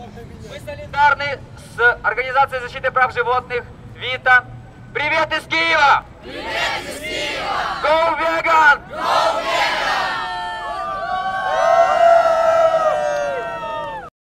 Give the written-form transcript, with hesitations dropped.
Мы солидарны с Организацией защиты прав животных ВИТА. Привет из Киева! Привет из